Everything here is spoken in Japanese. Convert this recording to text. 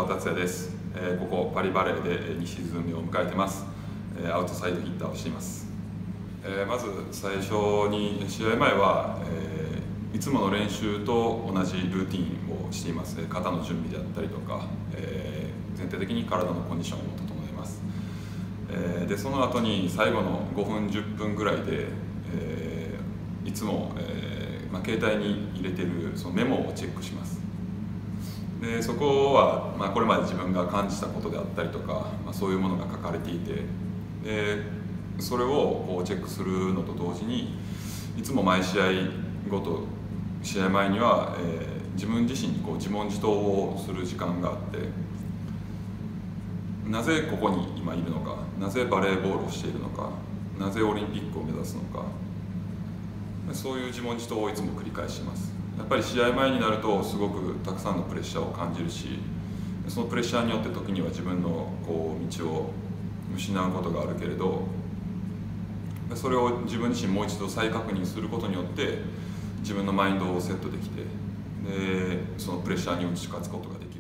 川達也です。ここパリバレーで2シーズン目を迎えてます。アウトサイドヒッターをしています。まず最初に試合前はいつもの練習と同じルーティンをしています。肩の準備であったりとか、全体的に体のコンディションを整えます。でその後に最後の5分10分ぐらいで、いつも、携帯に入れているそのメモをチェックします。でそこは、これまで自分が感じたことであったりとか、そういうものが書かれていて、でそれをこうチェックするのと同時にいつも毎試合ごと試合前には、自分自身にこう自問自答をする時間があって、なぜここに今いるのか、なぜバレーボールをしているのか、なぜオリンピックを目指すのか、そういう自問自答をいつも繰り返します。やっぱり試合前になるとすごくたくさんのプレッシャーを感じるし、そのプレッシャーによって時には自分のこう道を失うことがあるけれど、それを自分自身もう一度再確認することによって自分のマインドをセットできて、でそのプレッシャーに打ち勝つことができる。